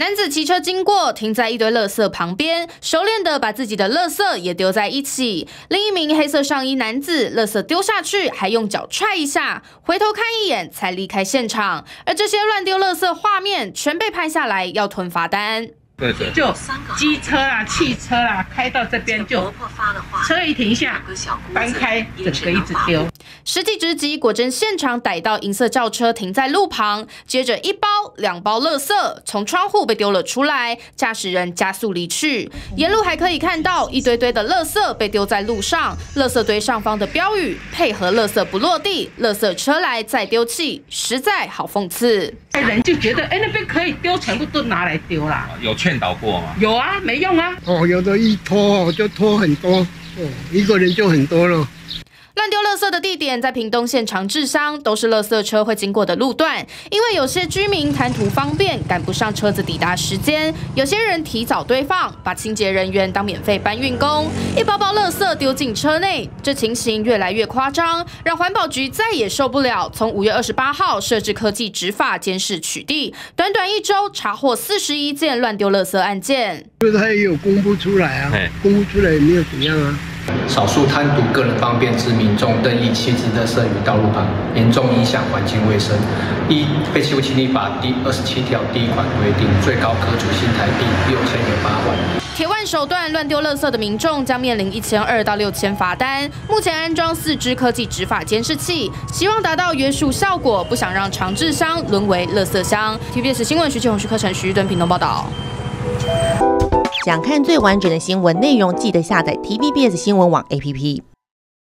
男子骑车经过，停在一堆垃圾旁边，熟练的把自己的垃圾也丢在一起。另一名黑色上衣男子，垃圾丢下去，还用脚踹一下，回头看一眼才离开现场。而这些乱丢垃圾画面全被拍下来，要吞罚单。 就机车啦、汽车啦，开到这边就车一停下，搬开，整个一直丢。 实际直击，果真现场逮到银色轿车停在路旁，接着1包、2包垃圾从窗户被丢了出来，驾驶人加速离去。沿路还可以看到一堆堆的垃圾被丢在路上，垃圾堆上方的标语配合垃圾不落地，垃圾车来再丢弃，实在好讽刺。 人就觉得，那边可以丢，全部都拿来丢啦。 有劝导过吗？ 有啊，没用啊。 有的一拖就拖很多，一个人就很多了。 乱丢垃圾的地点在屏东县长治乡，都是垃圾车会经过的路段。因为有些居民贪图方便，赶不上车子抵达时间；有些人提早堆放，把清洁人员当免费搬运工，一包包垃圾丢进车内。这情形越来越夸张，让环保局再也受不了。从5月28号设置科技执法监视取缔，短短1周查获41件乱丢垃圾案件。 就是他也有公布出来啊，公布出来也没有怎样啊。 少数贪图个人方便之民众任意弃置垃圾于道路旁，严重影响环境卫生。依《废弃物清理法》第27条第1款规定，最高可处新台币6008万。 铁腕手段乱丢垃圾的民众将面临1200到6000罚单。目前安装4支科技执法监视器，希望达到约束效果，不想让长治乡沦为垃圾乡。TVBS 新闻徐启宏、徐克成、徐敦屏东报道。 想看最完整的新闻内容，记得下载 TVBS 新闻网 APP。